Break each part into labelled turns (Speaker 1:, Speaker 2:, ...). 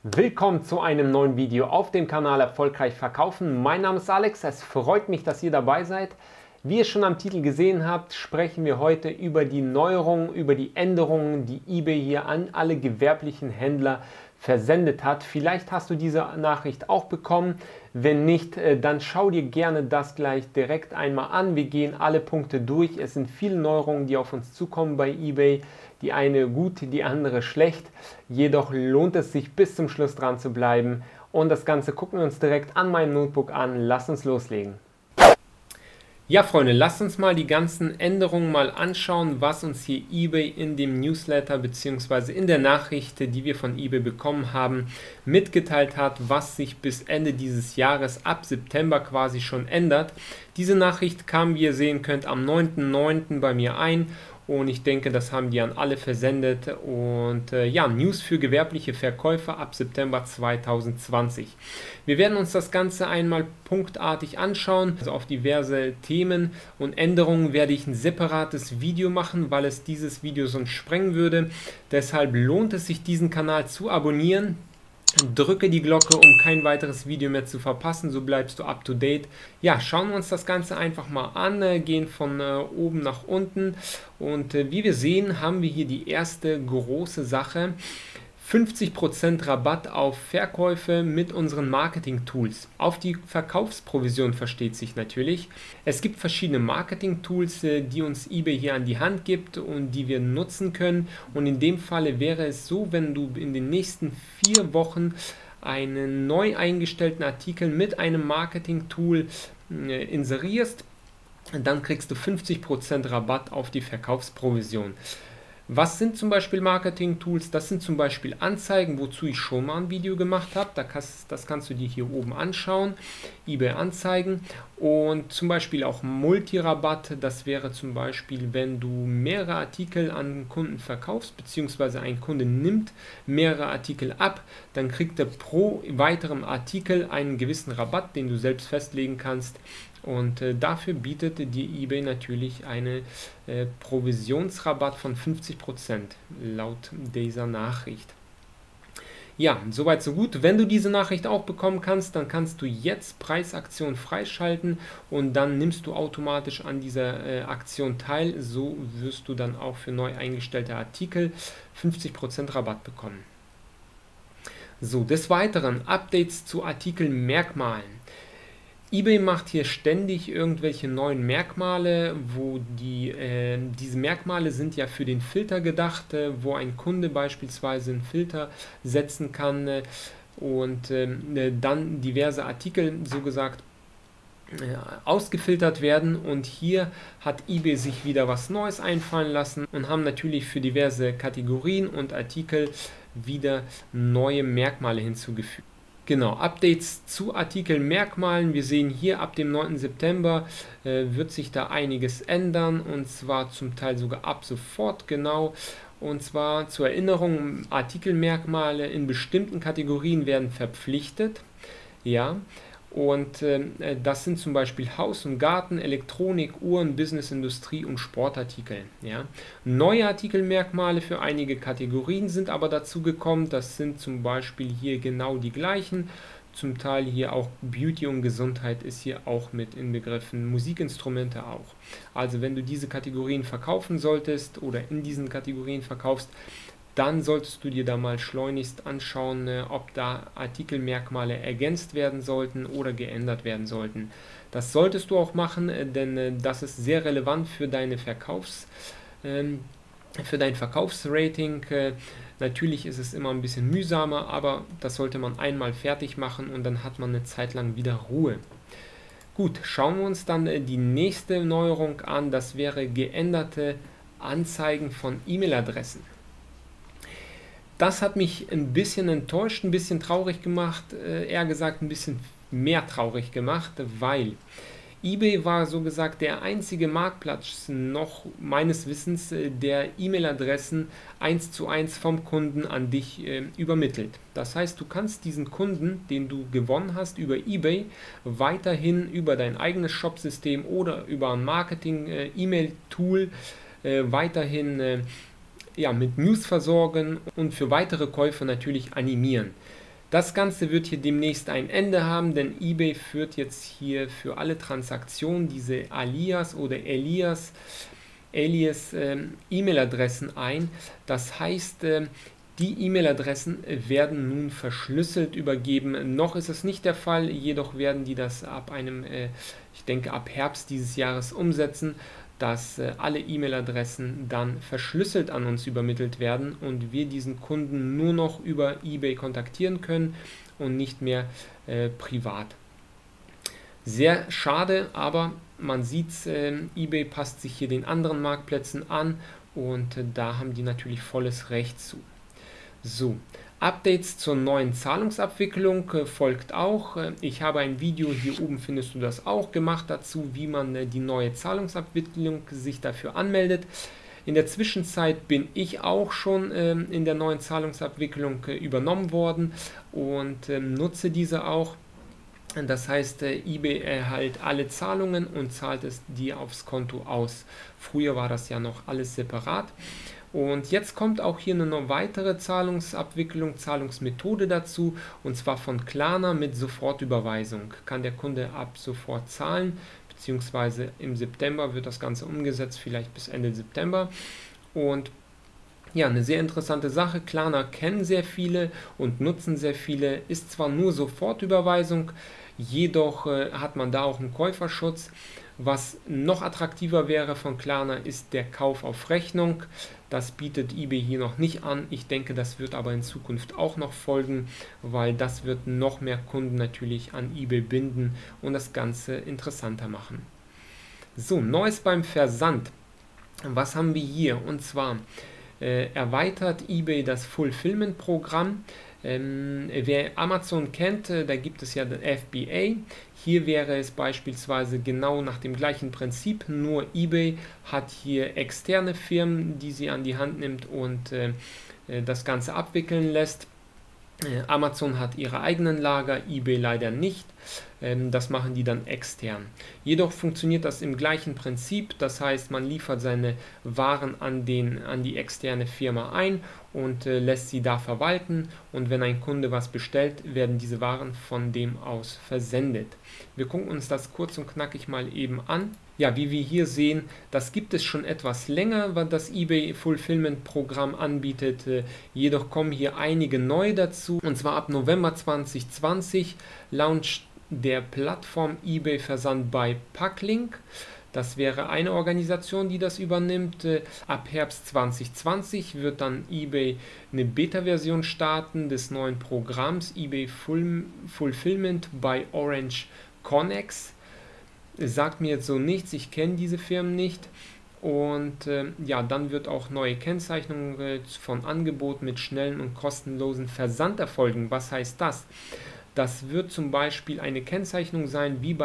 Speaker 1: Willkommen zu einem neuen Video auf dem Kanal Erfolgreich Verkaufen. Mein Name ist Alex, es freut mich, dass ihr dabei seid. Wie ihr schon am Titel gesehen habt, sprechen wir heute über die Neuerungen, über die Änderungen, die eBay hier an alle gewerblichen Händler versendet hat. Vielleicht hast du diese Nachricht auch bekommen. Wenn nicht, dann schau dir gerne das gleich direkt einmal an. Wir gehen alle Punkte durch. Es sind viele Neuerungen, die auf uns zukommen bei eBay. Die eine gut, die andere schlecht. Jedoch lohnt es sich bis zum Schluss dran zu bleiben. Und das Ganze gucken wir uns direkt an meinem Notebook an. Lasst uns loslegen. Ja, Freunde, lasst uns mal die ganzen Änderungen mal anschauen, was uns hier eBay in dem Newsletter bzw. in der Nachricht, die wir von eBay bekommen haben, mitgeteilt hat, was sich bis Ende dieses Jahres ab September quasi schon ändert. Diese Nachricht kam, wie ihr sehen könnt, am 9.9. bei mir ein. Und ich denke, das haben die an alle versendet. Und ja, News für gewerbliche Verkäufer ab September 2020. Wir werden uns das Ganze einmal punktartig anschauen. Also auf diverse Themen und Änderungen werde ich ein separates Video machen, weil es dieses Video sonst sprengen würde. Deshalb lohnt es sich, diesen Kanal zu abonnieren. Drücke die Glocke, um kein weiteres Video mehr zu verpassen, so bleibst du up to date. Ja, schauen wir uns das Ganze einfach mal an, gehen von oben nach unten und wie wir sehen, haben wir hier die erste große Sache. 50% Rabatt auf Verkäufe mit unseren Marketing-Tools. Auf die Verkaufsprovision versteht sich natürlich. Es gibt verschiedene Marketing-Tools, die uns eBay hier an die Hand gibt und die wir nutzen können. Und in dem Falle wäre es so, wenn du in den nächsten 4 Wochen einen neu eingestellten Artikel mit einem Marketing-Tool inserierst, dann kriegst du 50% Rabatt auf die Verkaufsprovision. Was sind zum Beispiel Marketing-Tools? Das sind zum Beispiel Anzeigen, wozu ich schon mal ein Video gemacht habe. Das kannst du dir hier oben anschauen. eBay Anzeigen und zum Beispiel auch Multirabatt. Das wäre zum Beispiel, wenn du mehrere Artikel an Kunden verkaufst, beziehungsweise ein Kunde nimmt mehrere Artikel ab, dann kriegt er pro weiterem Artikel einen gewissen Rabatt, den du selbst festlegen kannst. Und dafür bietet dir eBay natürlich einen Provisionsrabatt von 50% laut dieser Nachricht. Ja, soweit so gut. Wenn du diese Nachricht auch bekommen kannst, dann kannst du jetzt Preisaktion freischalten und dann nimmst du automatisch an dieser Aktion teil. So wirst du dann auch für neu eingestellte Artikel 50% Rabatt bekommen. So, des Weiteren Updates zu Artikelmerkmalen. eBay macht hier ständig irgendwelche neuen Merkmale, wo diese Merkmale sind ja für den Filter gedacht, wo ein Kunde beispielsweise einen Filter setzen kann und dann diverse Artikel, so gesagt, ausgefiltert werden. Und hier hat eBay sich wieder was Neues einfallen lassen und haben natürlich für diverse Kategorien und Artikel wieder neue Merkmale hinzugefügt. Genau, Updates zu Artikelmerkmalen. Wir sehen hier ab dem 9. September wird sich da einiges ändern und zwar zum Teil sogar ab sofort genau. Und zwar zur Erinnerung, Artikelmerkmale in bestimmten Kategorien werden verpflichtet. Ja. Und das sind zum Beispiel Haus und Garten, Elektronik, Uhren, Business, Industrie und Sportartikel. Ja. Neue Artikelmerkmale für einige Kategorien sind aber dazu gekommen. Das sind zum Beispiel hier genau die gleichen. Zum Teil hier auch Beauty und Gesundheit ist hier auch mit inbegriffen, Musikinstrumente auch. Also wenn du diese Kategorien verkaufen solltest oder in diesen Kategorien verkaufst, dann solltest du dir da mal schleunigst anschauen, ob da Artikelmerkmale ergänzt werden sollten oder geändert werden sollten. Das solltest du auch machen, denn das ist sehr relevant für dein Verkaufsrating. Natürlich ist es immer ein bisschen mühsamer, aber das sollte man einmal fertig machen und dann hat man eine Zeit lang wieder Ruhe. Gut, schauen wir uns dann die nächste Neuerung an. Das wäre geänderte Anzeigen von E-Mail-Adressen. Das hat mich ein bisschen enttäuscht, ein bisschen traurig gemacht, eher gesagt ein bisschen mehr traurig gemacht, weil eBay war so gesagt der einzige Marktplatz noch meines Wissens, der E-Mail-Adressen 1:1 vom Kunden an dich übermittelt. Das heißt, du kannst diesen Kunden, den du gewonnen hast über eBay, weiterhin über dein eigenes Shopsystem oder über ein Marketing-E-Mail-Tool weiterhin mit News versorgen und für weitere Käufe natürlich animieren. Das Ganze wird hier demnächst ein Ende haben, denn eBay führt jetzt hier für alle Transaktionen diese Alias oder Alias E-Mail-Adressen ein. Das heißt, die E-Mail-Adressen werden nun verschlüsselt übergeben. Noch ist es nicht der Fall, jedoch werden die das ab ich denke ab Herbst dieses Jahres umsetzen, dass alle E-Mail-Adressen dann verschlüsselt an uns übermittelt werden und wir diesen Kunden nur noch über eBay kontaktieren können und nicht mehr privat. Sehr schade, aber man sieht, eBay passt sich hier den anderen Marktplätzen an und da haben die natürlich volles Recht zu. So, Updates zur neuen Zahlungsabwicklung folgt auch. Ich habe ein Video, hier oben findest du das auch, gemacht dazu, wie man die neue Zahlungsabwicklung sich dafür anmeldet. In der Zwischenzeit bin ich auch schon in der neuen Zahlungsabwicklung übernommen worden und nutze diese auch. Das heißt, eBay erhält alle Zahlungen und zahlt es dir aufs Konto aus. Früher war das ja noch alles separat. Und jetzt kommt auch hier eine weitere Zahlungsabwicklung, Zahlungsmethode dazu, und zwar von Klarna mit Sofortüberweisung. Kann der Kunde ab sofort zahlen, beziehungsweise im September wird das Ganze umgesetzt, vielleicht bis Ende September. Und ja, eine sehr interessante Sache. Klarna kennen sehr viele und nutzen sehr viele, ist zwar nur Sofortüberweisung, jedoch hat man da auch einen Käuferschutz. Was noch attraktiver wäre von Klarna ist der Kauf auf Rechnung. Das bietet eBay hier noch nicht an. Ich denke, das wird aber in Zukunft auch noch folgen, weil das wird noch mehr Kunden natürlich an eBay binden und das Ganze interessanter machen. So, Neues beim Versand. Was haben wir hier? Und zwar erweitert eBay das Fulfillment-Programm. Wer Amazon kennt, da gibt es ja den FBA. Hier wäre es beispielsweise genau nach dem gleichen Prinzip, nur eBay hat hier externe Firmen, die sie an die Hand nimmt und das Ganze abwickeln lässt. Amazon hat ihre eigenen Lager, eBay leider nicht. Das machen die dann extern. Jedoch funktioniert das im gleichen Prinzip. Das heißt, man liefert seine Waren an die externe Firma ein und lässt sie da verwalten. Und wenn ein Kunde was bestellt, werden diese Waren von dem aus versendet. Wir gucken uns das kurz und knackig mal eben an. Ja, wie wir hier sehen, das gibt es schon etwas länger, was das eBay Fulfillment Programm anbietet. Jedoch kommen hier einige neu dazu. Und zwar ab November 2020 launcht der Plattform eBay Versand bei Packlink. Das wäre eine Organisation, die das übernimmt. Ab Herbst 2020 wird dann eBay eine Beta-Version starten des neuen Programms eBay Fulfillment bei Orange Connex. Sagt mir jetzt so nichts, ich kenne diese Firmen nicht. Und ja, dann wird auch neue Kennzeichnung von Angeboten mit schnellen und kostenlosen Versand erfolgen. Was heißt das? Das wird zum Beispiel eine Kennzeichnung sein, wie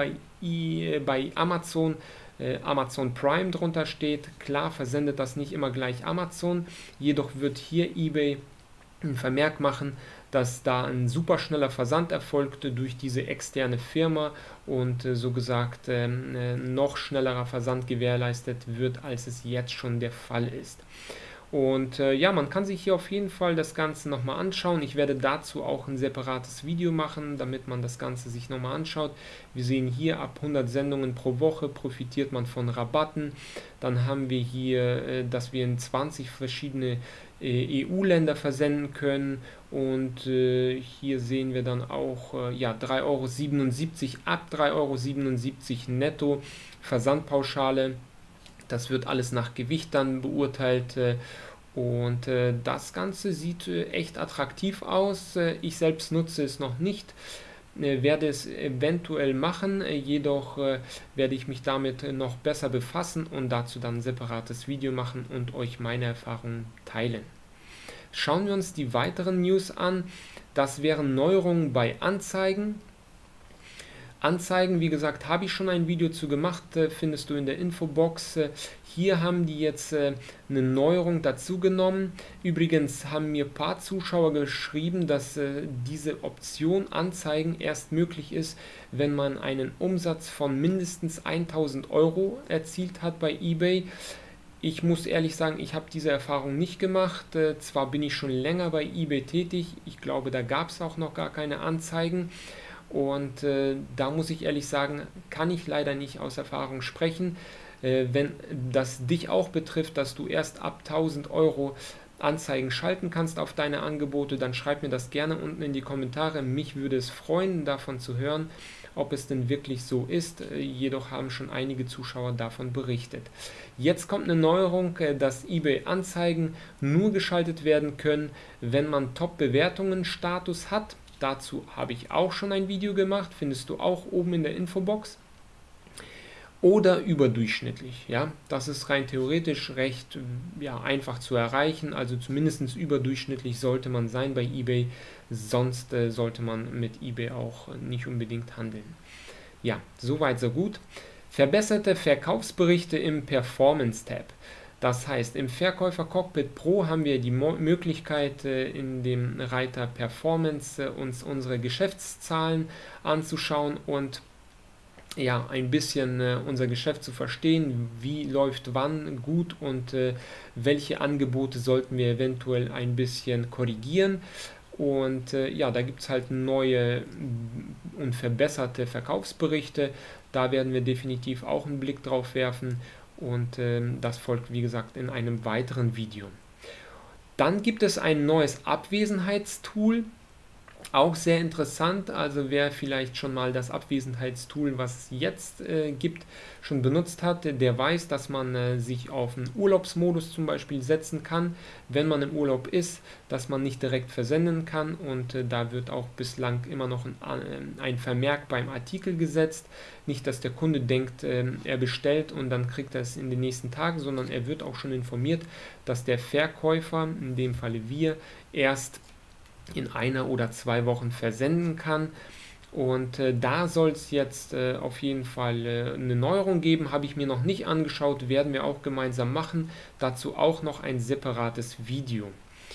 Speaker 1: bei Amazon, Amazon Prime drunter steht. Klar versendet das nicht immer gleich Amazon, jedoch wird hier eBay einen Vermerk machen, dass da ein super schneller Versand erfolgte durch diese externe Firma und so gesagt noch schnellerer Versand gewährleistet wird, als es jetzt schon der Fall ist. Und ja, man kann sich hier auf jeden Fall das Ganze nochmal anschauen. Ich werde dazu auch ein separates Video machen, damit man das Ganze sich nochmal anschaut. Wir sehen hier, ab 100 Sendungen pro Woche profitiert man von Rabatten. Dann haben wir hier, dass wir in 20 verschiedene EU-Länder versenden können. Und hier sehen wir dann auch ja, 3,77 € ab 3,77 € netto Versandpauschale. Das wird alles nach Gewicht dann beurteilt und das Ganze sieht echt attraktiv aus. Ich selbst nutze es noch nicht, werde es eventuell machen, jedoch werde ich mich damit noch besser befassen und dazu dann ein separates Video machen und euch meine Erfahrungen teilen. Schauen wir uns die weiteren News an. Das wären Neuerungen bei Anzeigen. Anzeigen, wie gesagt, habe ich schon ein Video zu gemacht, findest du in der Infobox. Hier haben die jetzt eine Neuerung dazu genommen. Übrigens haben mir ein paar Zuschauer geschrieben, dass diese Option Anzeigen erst möglich ist, wenn man einen Umsatz von mindestens 1.000 € erzielt hat bei eBay. Ich muss ehrlich sagen, ich habe diese Erfahrung nicht gemacht. Zwar bin ich schon länger bei eBay tätig, ich glaube, da gab es auch noch gar keine Anzeigen. Und da muss ich ehrlich sagen, kann ich leider nicht aus Erfahrung sprechen. Wenn das dich auch betrifft, dass du erst ab 1000 Euro Anzeigen schalten kannst auf deine Angebote, dann schreib mir das gerne unten in die Kommentare. Mich würde es freuen, davon zu hören, ob es denn wirklich so ist. Jedoch haben schon einige Zuschauer davon berichtet. Jetzt kommt eine Neuerung, dass eBay Anzeigen nur geschaltet werden können, wenn man Top-Bewertungen-Status hat. Dazu habe ich auch schon ein Video gemacht, findest du auch oben in der Infobox. Oder überdurchschnittlich. Ja? Das ist rein theoretisch recht einfach zu erreichen, also zumindest überdurchschnittlich sollte man sein bei eBay, sonst sollte man mit eBay auch nicht unbedingt handeln. Ja, soweit so gut. Verbesserte Verkaufsberichte im Performance-Tab. Das heißt, im Verkäufer Cockpit Pro haben wir die Möglichkeit, in dem Reiter Performance uns unsere Geschäftszahlen anzuschauen und ja, ein bisschen unser Geschäft zu verstehen, wie läuft wann gut und welche Angebote sollten wir eventuell ein bisschen korrigieren. Und ja, da gibt es halt neue und verbesserte Verkaufsberichte. Da werden wir definitiv auch einen Blick drauf werfen und das folgt, wie gesagt, in einem weiteren Video. Dann gibt es ein neues Abwesenheitstool. Auch sehr interessant, also wer vielleicht schon mal das Abwesenheitstool, was es jetzt gibt, schon benutzt hat, der weiß, dass man sich auf einen Urlaubsmodus zum Beispiel setzen kann, wenn man im Urlaub ist, dass man nicht direkt versenden kann und da wird auch bislang immer noch ein Vermerk beim Artikel gesetzt. Nicht, dass der Kunde denkt, er bestellt und dann kriegt er es in den nächsten Tagen, sondern er wird auch schon informiert, dass der Verkäufer, in dem Falle wir, erst in 1 oder 2 Wochen versenden kann. Und da soll es jetzt auf jeden Fall eine Neuerung geben, habe ich mir noch nicht angeschaut, werden wir auch gemeinsam machen, dazu auch noch ein separates Video.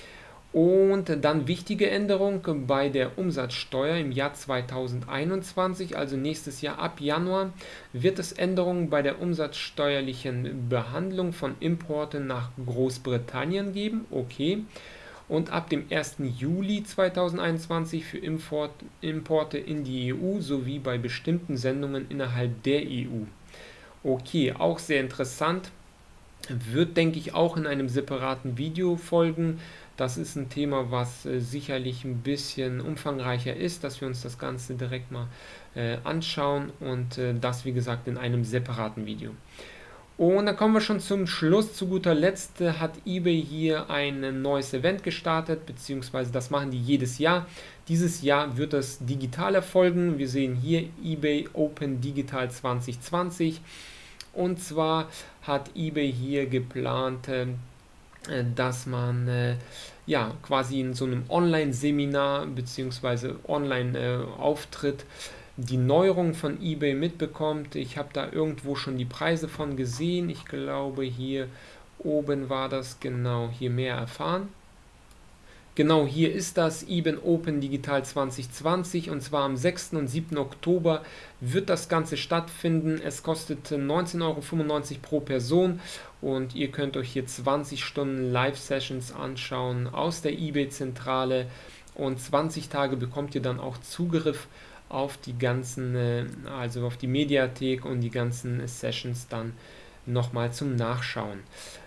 Speaker 1: Und dann wichtige Änderung bei der Umsatzsteuer im Jahr 2021, also nächstes Jahr ab Januar, wird es Änderungen bei der umsatzsteuerlichen Behandlung von Importen nach Großbritannien geben, okay. Und ab dem 1. Juli 2021 für Importe in die EU sowie bei bestimmten Sendungen innerhalb der EU. Okay, auch sehr interessant. Wird, denke ich, auch in einem separaten Video folgen. Das ist ein Thema, was sicherlich ein bisschen umfangreicher ist, dass wir uns das Ganze direkt mal anschauen und das, wie gesagt, in einem separaten Video. Und dann kommen wir schon zum Schluss. Zu guter Letzt hat eBay hier ein neues Event gestartet, beziehungsweise das machen die jedes Jahr. Dieses Jahr wird es digital erfolgen. Wir sehen hier eBay Open Digital 2020. Und zwar hat eBay hier geplant, dass man ja quasi in so einem Online-Seminar beziehungsweise Online-Auftritt die Neuerung von eBay mitbekommt. Ich habe da irgendwo schon die Preise von gesehen. Ich glaube, hier oben war das, genau, hier mehr erfahren. Genau, hier ist das eBay Open Digital 2020 und zwar am 6. und 7. Oktober wird das Ganze stattfinden. Es kostet 19,95 € pro Person und ihr könnt euch hier 20 Stunden Live-Sessions anschauen aus der eBay-Zentrale und 20 Tage bekommt ihr dann auch Zugriff auf die ganzen, also auf die Mediathek und die ganzen Sessions dann nochmal zum Nachschauen.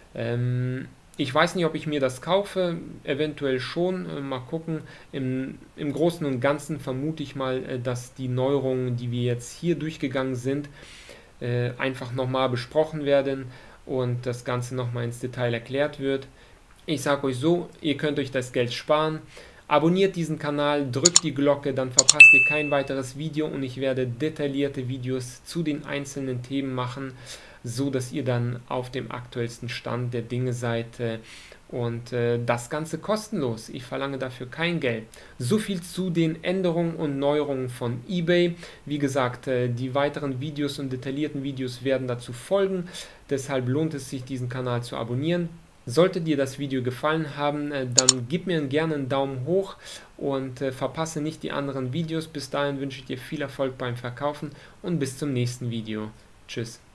Speaker 1: Ich weiß nicht, ob ich mir das kaufe, eventuell schon, mal gucken. Im Großen und Ganzen vermute ich mal, dass die Neuerungen, die wir jetzt hier durchgegangen sind, einfach nochmal besprochen werden und das Ganze nochmal ins Detail erklärt wird. Ich sage euch so, ihr könnt euch das Geld sparen. Abonniert diesen Kanal, drückt die Glocke, dann verpasst ihr kein weiteres Video und ich werde detaillierte Videos zu den einzelnen Themen machen, so dass ihr dann auf dem aktuellsten Stand der Dinge seid und das Ganze kostenlos. Ich verlange dafür kein Geld. So viel zu den Änderungen und Neuerungen von eBay. Wie gesagt, die weiteren Videos und detaillierten Videos werden dazu folgen, deshalb lohnt es sich, diesen Kanal zu abonnieren. Sollte dir das Video gefallen haben, dann gib mir gerne einen Daumen hoch und verpasse nicht die anderen Videos. Bis dahin wünsche ich dir viel Erfolg beim Verkaufen und bis zum nächsten Video. Tschüss.